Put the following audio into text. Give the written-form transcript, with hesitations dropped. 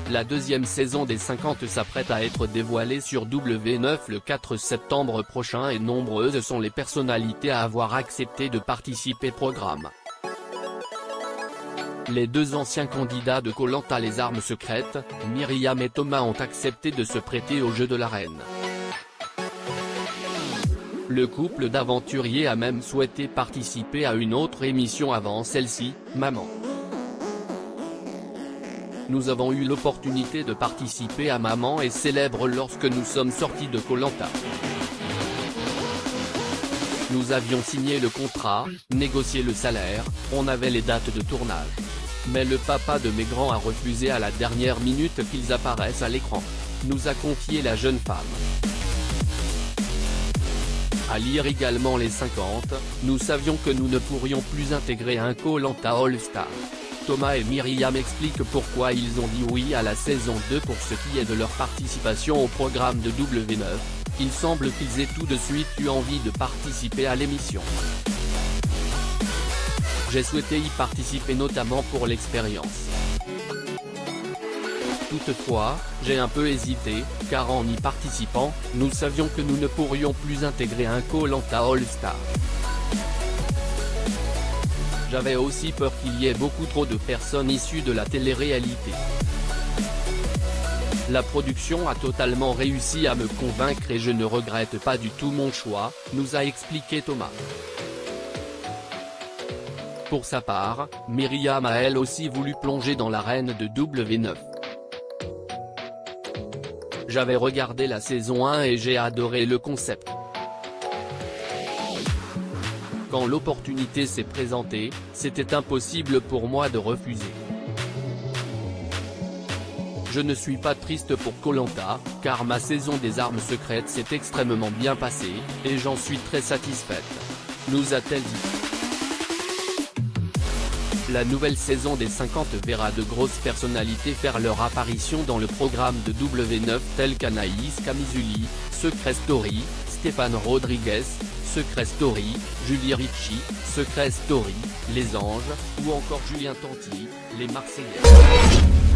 La deuxième saison des 50 s'apprête à être dévoilée sur W9 le 4 septembre prochain et nombreuses sont les personnalités à avoir accepté de participer au programme. Les deux anciens candidats de Koh-Lanta les armes secrètes, Myriam et Thomas ont accepté de se prêter au jeu de la reine. Le couple d'aventuriers a même souhaité participer à une autre émission avant celle-ci, Maman. Nous avons eu l'opportunité de participer à Maman et Célèbre lorsque nous sommes sortis de Koh-Lanta. Nous avions signé le contrat, négocié le salaire, on avait les dates de tournage. Mais le papa de mes grands a refusé à la dernière minute qu'ils apparaissent à l'écran, nous a confié la jeune femme. À lire également les 50, nous savions que nous ne pourrions plus intégrer un Koh-Lanta All-Star. Thomas et Myriam expliquent pourquoi ils ont dit oui à la saison 2 pour ce qui est de leur participation au programme de W9, il semble qu'ils aient tout de suite eu envie de participer à l'émission. J'ai souhaité y participer notamment pour l'expérience. Toutefois, j'ai un peu hésité, car en y participant, nous savions que nous ne pourrions plus intégrer un Koh-Lanta All-Star. J'avais aussi peur qu'il y ait beaucoup trop de personnes issues de la télé-réalité. La production a totalement réussi à me convaincre et je ne regrette pas du tout mon choix, nous a expliqué Thomas. Pour sa part, Myriam a elle aussi voulu plonger dans l'arène de W9. J'avais regardé la saison 1 et j'ai adoré le concept. Quand l'opportunité s'est présentée, c'était impossible pour moi de refuser. Je ne suis pas triste pour Koh-Lanta, car ma saison des armes secrètes s'est extrêmement bien passée, et j'en suis très satisfaite. Nous a-t-elle dit. La nouvelle saison des 50 verra de grosses personnalités faire leur apparition dans le programme de W9 tels qu'Anaïs Camizuli, Secret Story, Stéphane Rodriguez, Secret Story, Julie Ricci, Secret Story, Les Anges, ou encore Julien Tanti, Les Marseillais.